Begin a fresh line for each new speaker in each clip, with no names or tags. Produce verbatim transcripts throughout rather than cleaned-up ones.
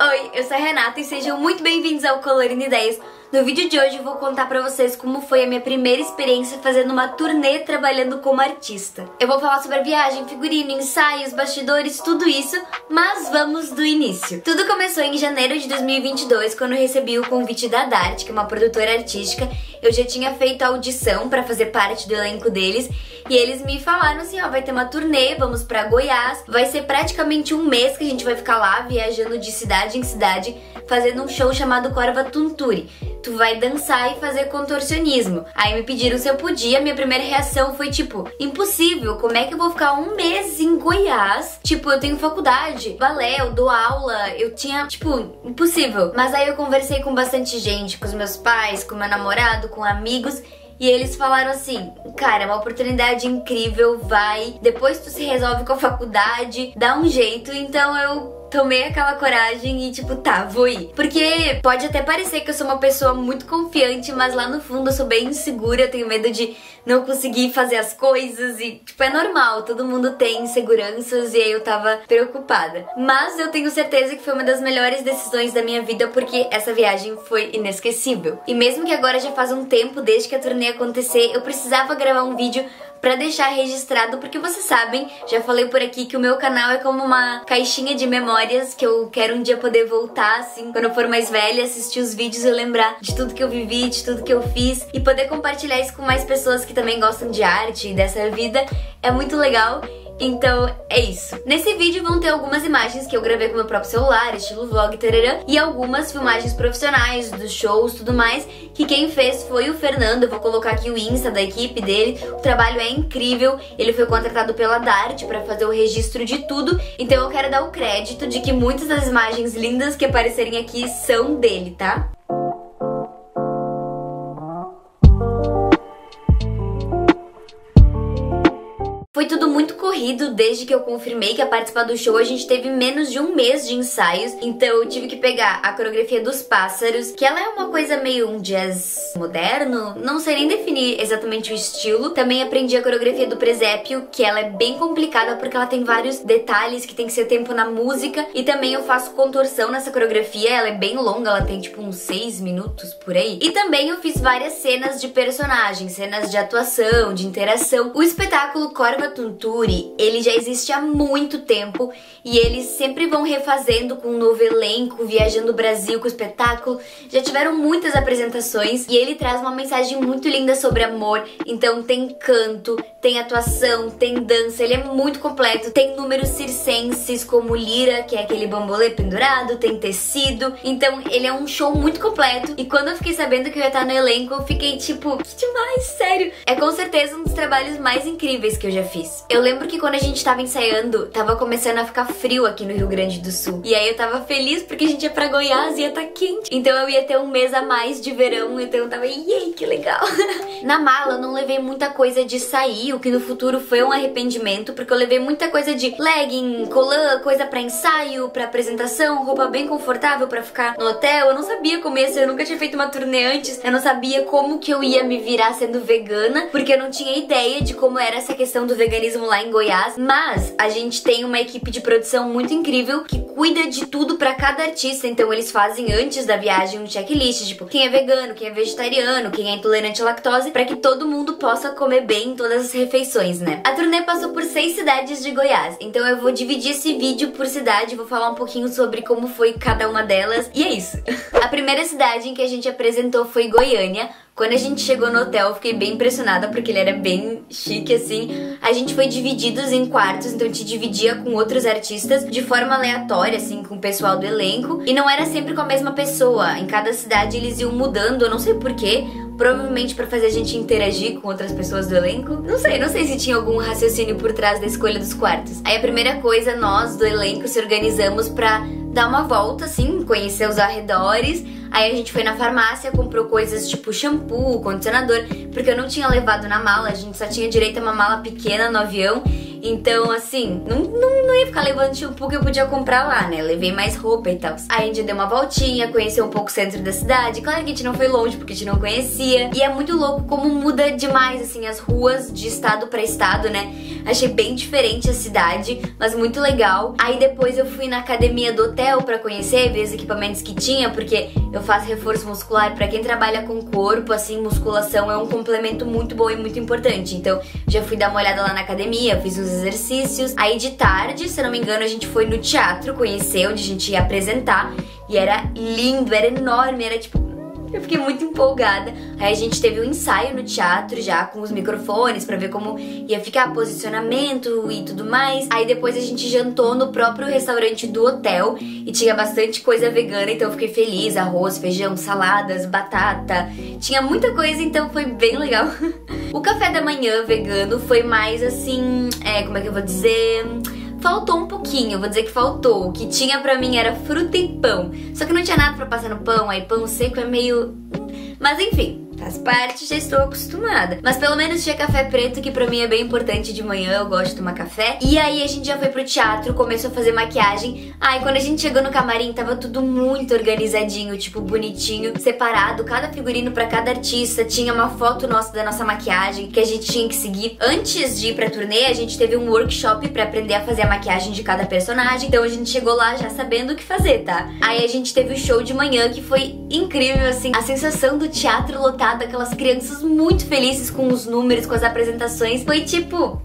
Oi, eu sou a Renata e sejam muito bem-vindos ao Colorindo Ideias. No vídeo de hoje eu vou contar pra vocês como foi a minha primeira experiência fazendo uma turnê trabalhando como artista. Eu vou falar sobre a viagem, figurino, ensaios, bastidores, tudo isso, mas vamos do início. Tudo começou em janeiro de dois mil e vinte e dois, quando eu recebi o convite da Dart, que é uma produtora artística. Eu já tinha feito a audição pra fazer parte do elenco deles e eles me falaram assim, ó, vai ter uma turnê, vamos pra Goiás, vai ser praticamente um mês que a gente vai ficar lá viajando de cidade em cidade, fazendo um show chamado Corva Tunturi. Tu vai dançar e fazer contorcionismo. Aí me pediram se eu podia, minha primeira reação foi tipo, impossível, como é que eu vou ficar um mês em Goiás? Tipo, eu tenho faculdade, balé, eu dou aula, eu tinha, tipo, impossível. Mas aí eu conversei com bastante gente, com os meus pais, com meu namorado, com amigos, e eles falaram assim, cara, é uma oportunidade incrível, vai, depois tu se resolve com a faculdade, dá um jeito. Então eu tomei aquela coragem e tipo, tá, vou ir. Porque pode até parecer que eu sou uma pessoa muito confiante, mas lá no fundo eu sou bem insegura, eu tenho medo de não conseguir fazer as coisas e, tipo, é normal, todo mundo tem inseguranças e aí eu tava preocupada. Mas eu tenho certeza que foi uma das melhores decisões da minha vida porque essa viagem foi inesquecível. E mesmo que agora já faz um tempo desde que a turnê acontecer, eu precisava gravar um vídeo pra deixar registrado, porque vocês sabem, já falei por aqui que o meu canal é como uma caixinha de memórias que eu quero um dia poder voltar, assim, quando eu for mais velha, assistir os vídeos e lembrar de tudo que eu vivi, de tudo que eu fiz e poder compartilhar isso com mais pessoas que também gostam de arte e dessa vida. É muito legal. Então é isso. Nesse vídeo vão ter algumas imagens que eu gravei com meu próprio celular, estilo vlog, tarará, e algumas filmagens profissionais dos shows, tudo mais, que quem fez foi o Fernando. Eu vou colocar aqui o Insta da equipe dele. O trabalho é incrível, ele foi contratado pela Dart pra fazer o registro de tudo, então eu quero dar o crédito de que muitas das imagens lindas que aparecerem aqui são dele, tá? Foi tudo muito corrido desde que eu confirmei que ia participar do show. A gente teve menos de um mês de ensaios, então eu tive que pegar a coreografia dos pássaros, que ela é uma coisa meio um jazz moderno, não sei nem definir exatamente o estilo. Também aprendi a coreografia do presépio, que ela é bem complicada porque ela tem vários detalhes que tem que ser tempo na música, e também eu faço contorção nessa coreografia, ela é bem longa, ela tem tipo uns seis minutos por aí. E também eu fiz várias cenas de personagens, cenas de atuação, de interação. O espetáculo Corva Tunturi, ele já existe há muito tempo e eles sempre vão refazendo com um novo elenco, viajando o Brasil com o espetáculo. Já tiveram muitas apresentações e ele traz uma mensagem muito linda sobre amor. Então tem canto, tem atuação, tem dança, ele é muito completo. Tem números circenses como lira, que é aquele bambolê pendurado, tem tecido. Então ele é um show muito completo e quando eu fiquei sabendo que eu ia estar no elenco, eu fiquei tipo, que demais, sério. É com certeza um dos trabalhos mais incríveis que eu já fiz. Eu lembro que quando a gente tava ensaiando, tava começando a ficar frio aqui no Rio Grande do Sul. E aí eu tava feliz porque a gente ia pra Goiás e ia tá quente. Então eu ia ter um mês a mais de verão, então eu tava, yay, que legal. Na mala eu não levei muita coisa de sair, o que no futuro foi um arrependimento, porque eu levei muita coisa de legging, colã, coisa pra ensaio, pra apresentação, roupa bem confortável pra ficar no hotel. Eu não sabia como ia ser, eu nunca tinha feito uma turnê antes, eu não sabia como que eu ia me virar sendo vegana, porque eu não tinha ideia de como era essa questão do veganismo lá em Goiás, mas a gente tem uma equipe de produção muito incrível que cuida de tudo pra cada artista. Então eles fazem antes da viagem um checklist, tipo, quem é vegano, quem é vegetariano, quem é intolerante à lactose, pra que todo mundo possa comer bem todas as refeições, né? A turnê passou por seis cidades de Goiás, então eu vou dividir esse vídeo por cidade, vou falar um pouquinho sobre como foi cada uma delas, e é isso. A primeira cidade em que a gente apresentou foi Goiânia. Quando a gente chegou no hotel, eu fiquei bem impressionada porque ele era bem chique, assim. A gente foi divididos em quartos, então a gente dividia com outros artistas de forma aleatória, assim, com o pessoal do elenco. E não era sempre com a mesma pessoa. Em cada cidade eles iam mudando, eu não sei porquê. Provavelmente pra fazer a gente interagir com outras pessoas do elenco. Não sei, não sei se tinha algum raciocínio por trás da escolha dos quartos. Aí a primeira coisa, nós do elenco se organizamos pra dar uma volta, assim, conhecer os arredores. Aí a gente foi na farmácia, comprou coisas tipo shampoo, condicionador, porque eu não tinha levado na mala, a gente só tinha direito a uma mala pequena no avião. Então, assim, não, não, não ia ficar levando shampoo que eu podia comprar lá, né? Levei mais roupa e tal. Aí a gente deu uma voltinha, conheceu um pouco o centro da cidade. Claro que a gente não foi longe, porque a gente não conhecia. E é muito louco como muda demais, assim, as ruas de estado pra estado, né? Achei bem diferente a cidade, mas muito legal. Aí depois eu fui na academia do hotel pra conhecer, ver os equipamentos que tinha, porque eu faço reforço muscular. Pra quem trabalha com corpo, assim, musculação é um complemento muito bom e muito importante. Então já fui dar uma olhada lá na academia, fiz uns exercícios. Aí de tarde, se eu não me engano, a gente foi no teatro conhecer, onde a gente ia apresentar. E era lindo, era enorme, era tipo... Eu fiquei muito empolgada. Aí a gente teve um ensaio no teatro já com os microfones pra ver como ia ficar posicionamento e tudo mais. Aí depois a gente jantou no próprio restaurante do hotel e tinha bastante coisa vegana, então eu fiquei feliz. Arroz, feijão, saladas, batata. Tinha muita coisa, então foi bem legal. O café da manhã vegano foi mais assim, é, como é que eu vou dizer... Faltou um pouquinho, vou dizer que faltou. O que tinha pra mim era fruta e pão. Só que não tinha nada pra passar no pão, aí pão seco é meio... Mas enfim, faz parte, já estou acostumada. Mas pelo menos tinha café preto, que pra mim é bem importante de manhã, eu gosto de tomar café. E aí a gente já foi pro teatro, começou a fazer maquiagem. Aí quando a gente chegou no camarim, tava tudo muito organizadinho, tipo, bonitinho, separado, cada figurino pra cada artista. Tinha uma foto nossa da nossa maquiagem, que a gente tinha que seguir. Antes de ir pra turnê, a gente teve um workshop pra aprender a fazer a maquiagem de cada personagem. Então a gente chegou lá já sabendo o que fazer, tá? Aí a gente teve o show de manhã, que foi incrível, assim, a sensação do teatro lotado, aquelas crianças muito felizes com os números, com as apresentações, foi tipo...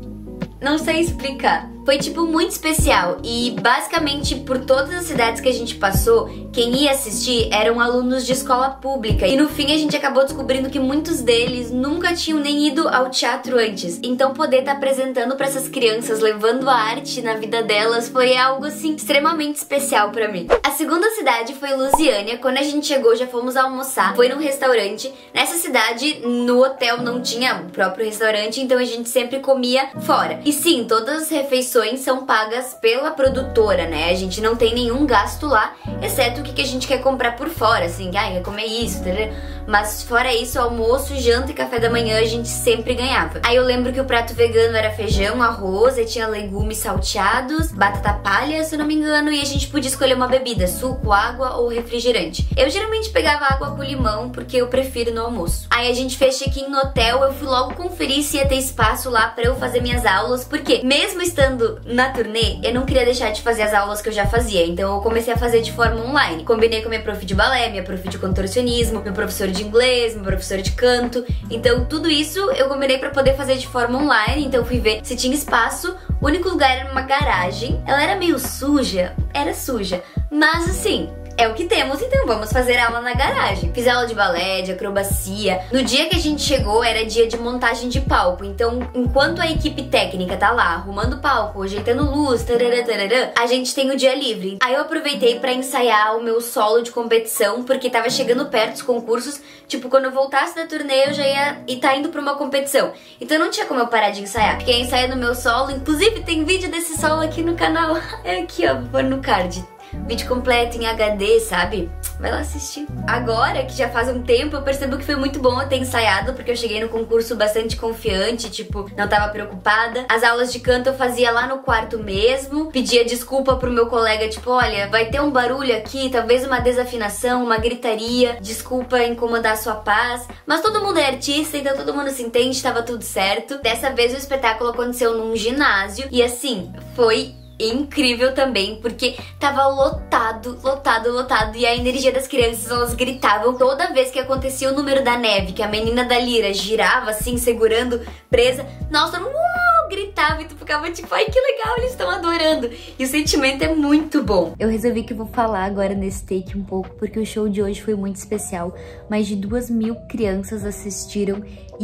não sei explicar. Foi tipo muito especial e basicamente por todas as cidades que a gente passou, quem ia assistir eram alunos de escola pública. E no fim a gente acabou descobrindo que muitos deles nunca tinham nem ido ao teatro antes. Então poder estar apresentando pra essas crianças, levando a arte na vida delas, foi algo assim extremamente especial pra mim. A segunda cidade foi Lusiânia. Quando a gente chegou já fomos almoçar, foi num restaurante. Nessa cidade, no hotel não tinha o próprio restaurante, então a gente sempre comia fora. E sim, todas as refeições são pagas pela produtora, né? A gente não tem nenhum gasto lá, exceto o que a gente quer comprar por fora, assim, ah, quer comer isso, entendeu? Mas fora isso, almoço, janta e café da manhã a gente sempre ganhava. Aí eu lembro que o prato vegano era feijão, arroz, e tinha legumes salteados, batata palha, se eu não me engano, e a gente podia escolher uma bebida, suco, água ou refrigerante. Eu geralmente pegava água com limão, porque eu prefiro no almoço. Aí a gente fez check-in no hotel, eu fui logo conferir se ia ter espaço lá pra eu fazer minhas aulas, porque mesmo estando na turnê, eu não queria deixar de fazer as aulas que eu já fazia, então eu comecei a fazer de forma online. Combinei com a minha prof de balé, minha prof de contorcionismo, meu professor de inglês, meu professor de canto, então tudo isso eu combinei pra poder fazer de forma online, então fui ver se tinha espaço. O único lugar era uma garagem, ela era meio suja, era suja, mas assim... é o que temos, então vamos fazer aula na garagem. Fiz aula de balé, de acrobacia. No dia que a gente chegou era dia de montagem de palco, então enquanto a equipe técnica tá lá arrumando palco, ajeitando luz, tarará, tarará, a gente tem o dia livre. Aí eu aproveitei pra ensaiar o meu solo de competição, porque tava chegando perto os concursos, tipo quando eu voltasse da turnê eu já ia e tá indo pra uma competição. Então não tinha como eu parar de ensaiar. Fiquei ensaiando meu solo, inclusive tem vídeo desse solo aqui no canal. É aqui ó, vou pôr no card. Vídeo completo em H D, sabe? Vai lá assistir. Agora, que já faz um tempo, eu percebo que foi muito bom eu ter ensaiado, porque eu cheguei no concurso bastante confiante, tipo, não tava preocupada. As aulas de canto eu fazia lá no quarto mesmo, pedia desculpa pro meu colega, tipo, olha, vai ter um barulho aqui, talvez uma desafinação, uma gritaria, desculpa incomodar a sua paz. Mas todo mundo é artista, então todo mundo se entende, tava tudo certo. Dessa vez o espetáculo aconteceu num ginásio, e assim, foi... incrível também, porque tava lotado, lotado, lotado, e a energia das crianças, elas gritavam toda vez que acontecia o número da neve, que a menina da lira girava assim, segurando, presa, nossa, não gritava e tu ficava tipo, ai que legal, eles estão adorando, e o sentimento é muito bom. Eu resolvi que eu vou falar agora nesse take um pouco, porque o show de hoje foi muito especial. Mais de duas mil crianças assistiram,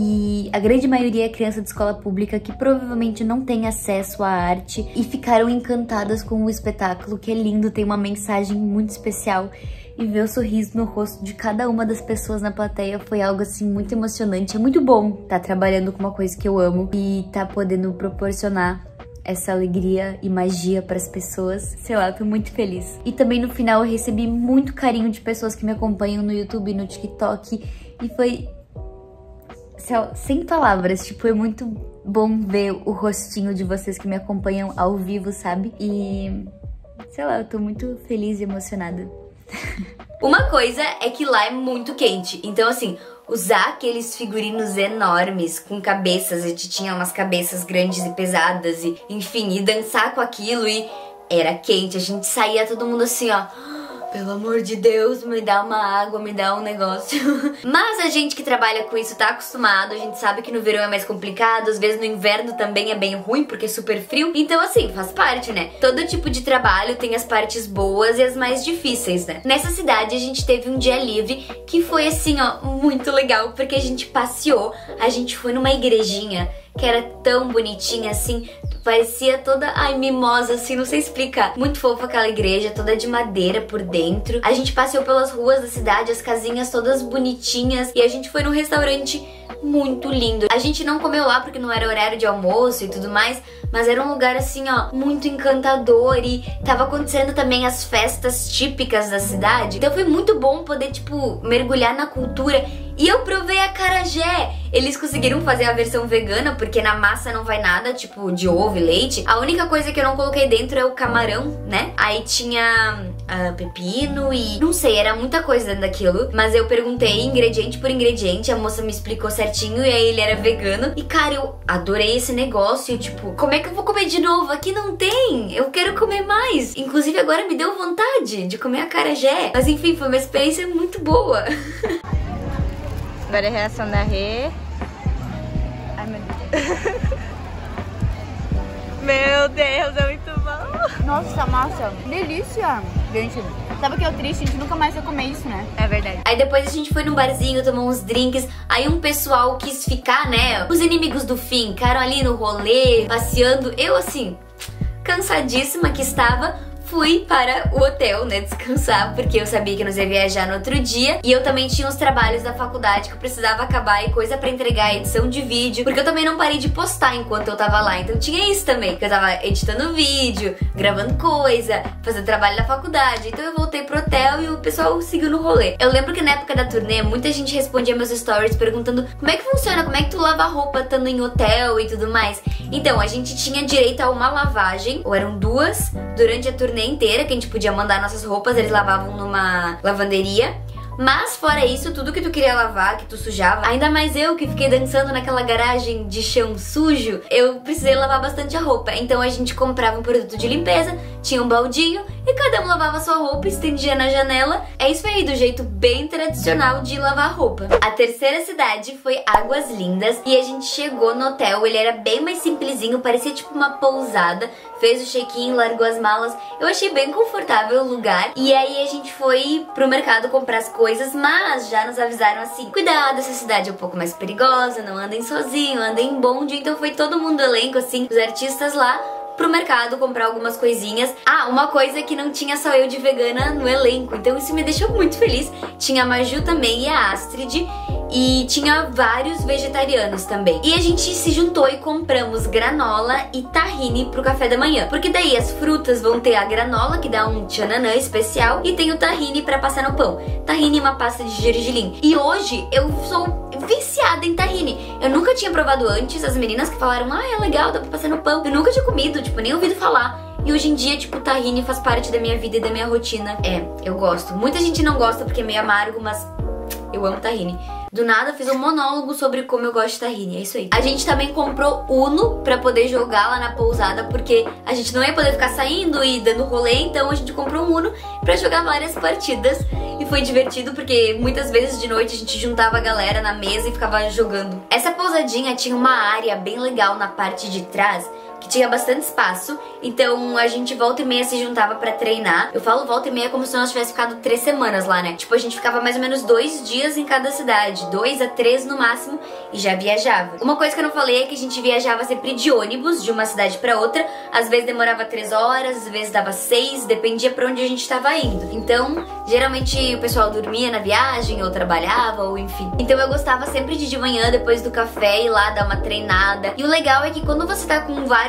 e a grande maioria é criança de escola pública que provavelmente não tem acesso à arte, e ficaram encantadas com o espetáculo, que é lindo, tem uma mensagem muito especial. E ver o sorriso no rosto de cada uma das pessoas na plateia foi algo assim muito emocionante. É muito bom estar trabalhando com uma coisa que eu amo e tá podendo proporcionar essa alegria e magia para as pessoas. Sei lá, eu tô muito feliz. E também no final eu recebi muito carinho de pessoas que me acompanham no YouTube e no TikTok, e foi sem palavras, tipo, é muito bom ver o rostinho de vocês que me acompanham ao vivo, sabe? E sei lá, eu tô muito feliz e emocionada. Uma coisa é que lá é muito quente, então assim, usar aqueles figurinos enormes com cabeças, a gente tinha umas cabeças grandes e pesadas e enfim, e dançar com aquilo e era quente, a gente saía todo mundo assim, ó, pelo amor de Deus, me dá uma água, me dá um negócio. Mas a gente que trabalha com isso tá acostumado, a gente sabe que no verão é mais complicado, às vezes no inverno também é bem ruim porque é super frio. Então assim, faz parte, né? Todo tipo de trabalho tem as partes boas e as mais difíceis, né? Nessa cidade a gente teve um dia livre que foi assim, ó, muito legal, porque a gente passeou, a gente foi numa igrejinha que era tão bonitinha assim, parecia toda, ai, mimosa assim, não sei explicar. Muito fofa aquela igreja, toda de madeira por dentro. A gente passeou pelas ruas da cidade, as casinhas todas bonitinhas e a gente foi num restaurante muito lindo. A gente não comeu lá porque não era horário de almoço e tudo mais, mas era um lugar assim, ó, muito encantador e tava acontecendo também as festas típicas da cidade. Então foi muito bom poder, tipo, mergulhar na cultura. E eu provei acarajé. Eles conseguiram fazer a versão vegana, porque na massa não vai nada, tipo, de ovo e leite. A única coisa que eu não coloquei dentro é o camarão, né? Aí tinha uh, pepino e... não sei, era muita coisa dentro daquilo. Mas eu perguntei ingrediente por ingrediente, a moça me explicou certinho e aí ele era vegano. E, cara, eu adorei esse negócio. Tipo, como é que eu vou comer de novo? Aqui não tem! Eu quero comer mais! Inclusive, agora me deu vontade de comer acarajé. Mas, enfim, foi uma experiência muito boa.
Agora é a reação da Rê. Ai, meu Deus. Meu Deus, é muito bom.
Nossa, massa. Delícia. Gente, sabe o que é o triste? A gente nunca mais vai comer isso, né?
É verdade.
Aí depois a gente foi num barzinho, tomou uns drinks. Aí um pessoal quis ficar, né? Os inimigos do fim ficaram ali no rolê, passeando. Eu, assim, cansadíssima que estava... fui para o hotel, né, descansar, porque eu sabia que nós ia viajar no outro dia. E eu também tinha os trabalhos da faculdade que eu precisava acabar e coisa pra entregar, edição de vídeo, porque eu também não parei de postar enquanto eu tava lá. Então tinha isso também, que eu tava editando vídeo, gravando coisa, fazendo trabalho da faculdade. Então eu voltei pro hotel e o pessoal seguiu no rolê. Eu lembro que na época da turnê, muita gente respondia meus stories perguntando como é que funciona, como é que tu lava roupa estando em hotel e tudo mais. Então, a gente tinha direito a uma lavagem, ou eram duas, durante a turnê inteira, que a gente podia mandar nossas roupas, eles lavavam numa lavanderia. Mas fora isso, tudo que tu queria lavar, que tu sujava, ainda mais eu que fiquei dançando naquela garagem de chão sujo, eu precisei lavar bastante a roupa. Então a gente comprava um produto de limpeza, tinha um baldinho e cada um lavava sua roupa, estendia na janela. É isso aí, do jeito bem tradicional de lavar roupa. A terceira cidade foi Águas Lindas e a gente chegou no hotel, ele era bem mais simplesinho, parecia tipo uma pousada. Fez o check-in, largou as malas. Eu achei bem confortável o lugar. E aí a gente foi pro mercado comprar as coisas, mas já nos avisaram assim: cuidado, essa cidade é um pouco mais perigosa, não andem sozinho, andem em bonde. Então foi todo mundo do elenco, assim, os artistas lá, pro mercado comprar algumas coisinhas. Ah, uma coisa que não tinha só eu de vegana no elenco, então isso me deixou muito feliz. Tinha a Maju também e a Astrid. E tinha vários vegetarianos também. E a gente se juntou e compramos granola e tahine pro café da manhã. Porque daí as frutas vão ter a granola, que dá um tchananã especial, e tem o tahine pra passar no pão. Tahine é uma pasta de gergelim. E hoje eu sou viciada em tahine. Eu nunca tinha provado antes, as meninas que falaram, ah, é legal, dá pra passar no pão. Eu nunca tinha comido, tipo, nem ouvido falar. E hoje em dia, tipo, o tahine faz parte da minha vida e da minha rotina. É, eu gosto. Muita gente não gosta porque é meio amargo, mas eu amo tahine. Do nada fiz um monólogo sobre como eu gosto de tahine, é isso aí. A gente também comprou Uno pra poder jogar lá na pousada, porque a gente não ia poder ficar saindo e dando rolê, então a gente comprou um Uno pra jogar várias partidas. E foi divertido porque muitas vezes de noite a gente juntava a galera na mesa e ficava jogando. Essa pousadinha tinha uma área bem legal na parte de trás, que tinha bastante espaço, então a gente volta e meia se juntava pra treinar. Eu falo volta e meia como se nós tivéssemos ficado três semanas lá, né? Tipo, a gente ficava mais ou menos dois dias em cada cidade, dois a três no máximo, e já viajava. Uma coisa que eu não falei é que a gente viajava sempre de ônibus, de uma cidade pra outra. Às vezes demorava três horas, às vezes dava seis, dependia pra onde a gente tava indo. Então, geralmente o pessoal dormia na viagem, ou trabalhava, ou enfim. Então eu gostava sempre de de manhã, depois do café, ir lá dar uma treinada. E o legal é que quando você tá com vários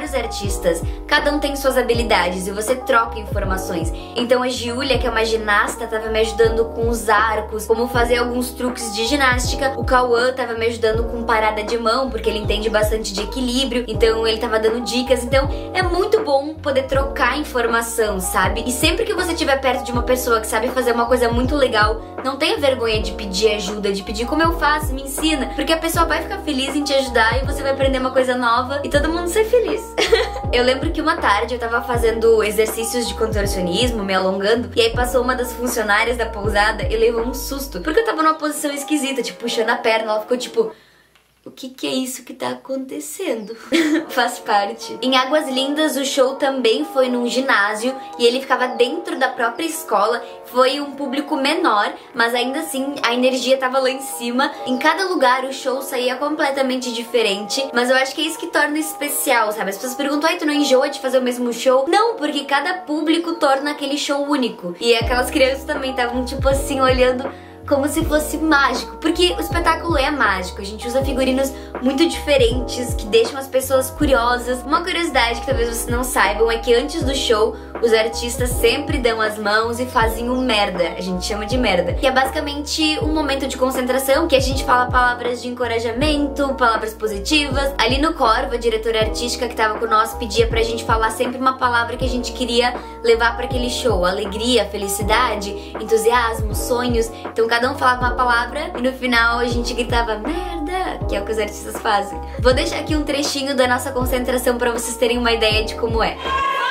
vários artistas, cada um tem suas habilidades e você troca informações. Então a Giulia, que é uma ginasta, tava me ajudando com os arcos, como fazer alguns truques de ginástica. O Cauã tava me ajudando com parada de mão, porque ele entende bastante de equilíbrio, então ele tava dando dicas. Então é muito bom poder trocar informação, sabe? E sempre que você estiver perto de uma pessoa que sabe fazer uma coisa muito legal, não tenha vergonha de pedir ajuda, de pedir como eu faço, me ensina, porque a pessoa vai ficar feliz em te ajudar e você vai aprender uma coisa nova e todo mundo ser feliz. Eu lembro que uma tarde eu tava fazendo exercícios de contorcionismo, me alongando, e aí passou uma das funcionárias da pousada e levou um susto, porque eu tava numa posição esquisita, tipo, puxando a perna. Ela ficou tipo... O que que é isso que tá acontecendo? Faz parte. Em Águas Lindas, o show também foi num ginásio e ele ficava dentro da própria escola. Foi um público menor, mas ainda assim a energia tava lá em cima. Em cada lugar o show saía completamente diferente, mas eu acho que é isso que torna especial, sabe? As pessoas perguntam, ai, tu não enjoa de fazer o mesmo show? Não, porque cada público torna aquele show único. E aquelas crianças também estavam tipo assim, olhando como se fosse mágico, porque o espetáculo é mágico, a gente usa figurinos muito diferentes, que deixam as pessoas curiosas. Uma curiosidade que talvez vocês não saibam é que antes do show, os artistas sempre dão as mãos e fazem um merda, a gente chama de merda, que é basicamente um momento de concentração, que a gente fala palavras de encorajamento, palavras positivas. Ali no Corvo, a diretora artística que tava com nós pedia pra gente falar sempre uma palavra que a gente queria levar pra aquele show, alegria, felicidade, entusiasmo, sonhos. Então cada um falava uma palavra e no final a gente gritava merda, que é o que os artistas fazem. Vou deixar aqui um trechinho da nossa concentração pra vocês terem uma ideia de como é.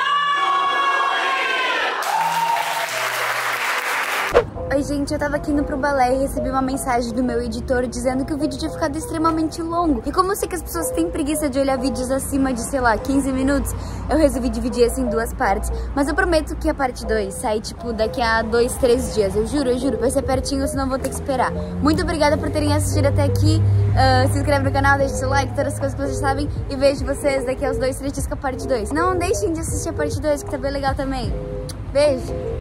Oi gente, eu tava aqui indo pro balé e recebi uma mensagem do meu editor dizendo que o vídeo tinha ficado extremamente longo. E como eu sei que as pessoas têm preguiça de olhar vídeos acima de, sei lá, quinze minutos, eu resolvi dividir assim em duas partes. Mas eu prometo que a parte dois sai, tipo, daqui a dois, três dias. Eu juro, eu juro. Vai ser pertinho, senão vou ter que esperar. Muito obrigada por terem assistido até aqui. Uh, se inscreve no canal, deixa seu like, todas as coisas que vocês sabem. E vejo vocês daqui aos dois, três dias com a parte dois. Não deixem de assistir a parte dois, que tá bem legal também. Beijo!